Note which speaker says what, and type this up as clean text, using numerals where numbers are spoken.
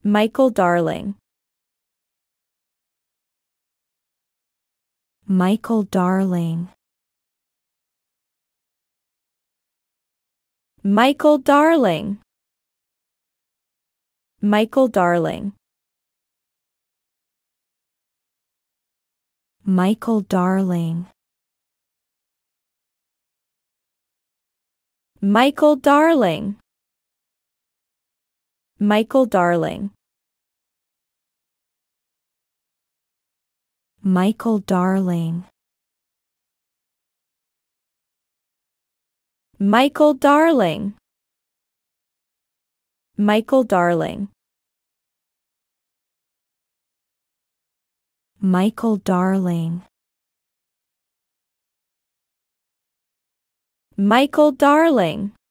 Speaker 1: Michael Darling. Michael Darling. Michael Darling. Michael Darling. Michael Darling. Michael Darling. Michael Darling. Michael Darling. Michael Darling. Michael Darling. Michael Darling. Michael Darling.